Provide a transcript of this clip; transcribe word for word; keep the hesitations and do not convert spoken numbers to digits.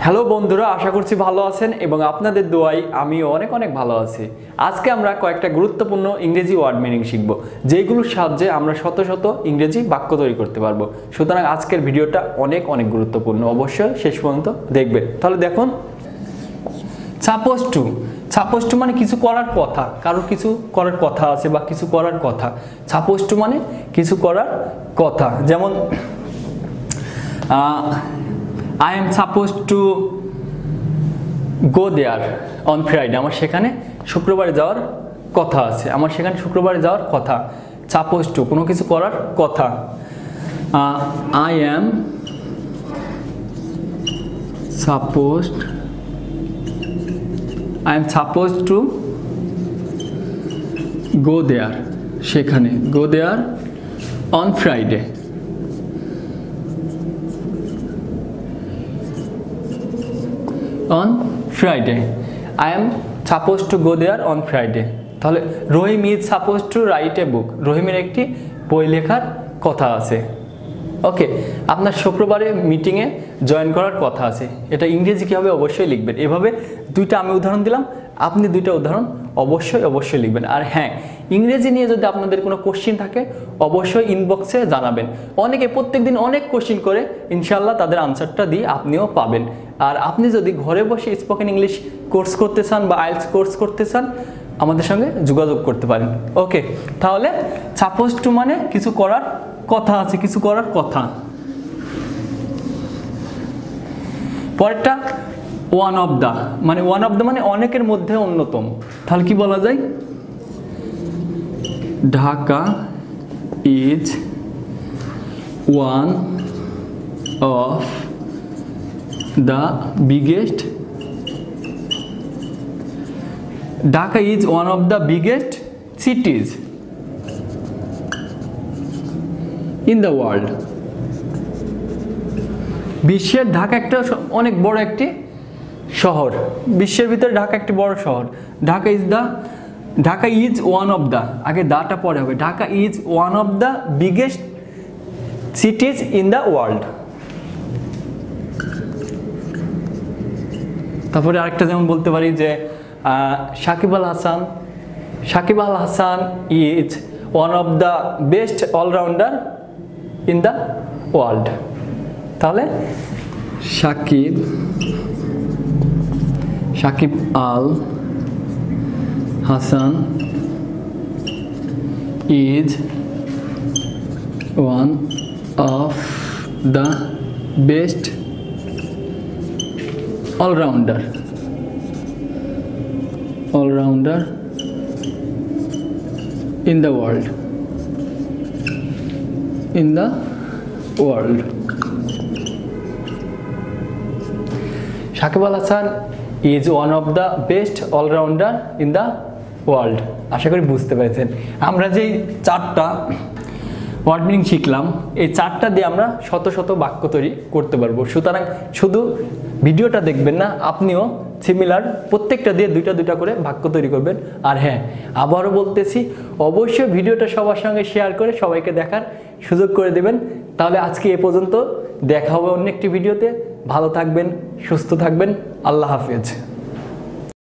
Hello বন্ধুরা, আশা করছি ভালো আছেন এবং আপনাদের দোয়ায় আমিও অনেক অনেক ভালো আছি। আজকে আমরা কয়েকটা গুরুত্বপূর্ণ ইংরেজি ওয়ার্ড মিনিং শিখব, যেগুলোর সাহায্যে আমরা শত শত ইংরেজি বাক্য তৈরি করতে পারবো। সুতরাং আজকের ভিডিওটা অনেক অনেক গুরুত্বপূর্ণ, অবশ্যই শেষ পর্যন্ত দেখবেন। তাহলে দেখুন, সাপোজ টু। সাপোজ টু মানে কিছু করার কথা, কারোর কিছু করার কথা আছে বা কিছু করার কথা। সাপোজ টু মানে কিছু করার কথা। যেমন I am supposed to go there on Friday. আমার সেখানে শুক্রবারে যাওয়ার কথা আছে। আমার সেখানে শুক্রবারে যাওয়ার কথা। Supposed to কোনো কিছু করার কথা। uh, I am supposed I am supposed to go there সেখানে go there on Friday. On Friday. I am supposed to go there on Friday. তাহলে রহিম is supposed to write a book. রহিমের একটি বই লেখার কথা আছে। ওকে, আপনার শুক্রবারে মিটিংয়ে জয়েন করার কথা আছে। এটা ইংরেজি কীভাবে অবশ্যই লিখবেন। এভাবে দুইটা আমি উদাহরণ দিলাম, আপনি দুইটা উদাহরণ অবশ্যই অবশ্যই লিখবেন। আর হ্যাঁ, ইংরেজি নিয়ে যদি আপনাদের কোনো কোশ্চিন থাকে অবশ্যই ইনবক্সে জানাবেন। অনেকে প্রত্যেকদিন অনেক কোশ্চিন করে, ইনশাল্লাহ তাদের আনসারটা দিয়ে আপনিও পাবেন। আর আপনি যদি ঘরে বসে স্পোকেন ইংলিশ কোর্স করতে চান বা আইএলটিএস কোর্স করতে চান, আমাদের সঙ্গে যোগাযোগ করতে পারেন। ওকে, তাহলে সাপোজ টু মানে কিছু করার কথা আছে, কিছু করার কথা। পরেরটা ওয়ান অফ দ্য মানে ওয়ান অফ দ্য মানে অনেকের মধ্যে অন্যতম। তাহলে কি বলা যায়? Dhaka is one of the biggest Dhaka is one of the biggest cities in the world. বিশ্বের ঢাকা একটা অনেক বড় একটি শহর। বিশ্বের ভিতরে ঢাকা একটি বড় শহর। Dhaka is the Dhaka is one of the, আগে দাটা পরে হবে। Dhaka is one of the biggest cities in the world. তারপরে আরেকটা যেমন বলতে পারি যে Shakib Al Hasan Shakib Al Hasan is one of the best allrounder in the world. তাহলে Shakib Shakib Al Hasan is one of the best allrounder allrounder in the world in the world Shakib Al Hasan is one of the best allrounder in the world. আশা করি বুঝতে পেরেছেন। আমরা যেই চারটা word meaning শিখলাম, এই চারটা দিয়ে আমরা শত শত বাক্য তৈরি করতে পারবো। সুতরাং শুধু ভিডিওটা দেখবেন না, আপনিও সিমিলার প্রত্যেকটা দিয়ে দুইটা দুইটা করে বাক্য তৈরি করবেন। আর হ্যাঁ, আবারও বলতেছি, অবশ্যই ভিডিওটা সবার সঙ্গে শেয়ার করে সবাইকে দেখার সুযোগ করে দেবেন। তাহলে আজকে এ পর্যন্ত, দেখা হবে অন্য একটি ভিডিওতে। ভালো থাকবেন, সুস্থ থাকবেন। আল্লাহ হাফেজ।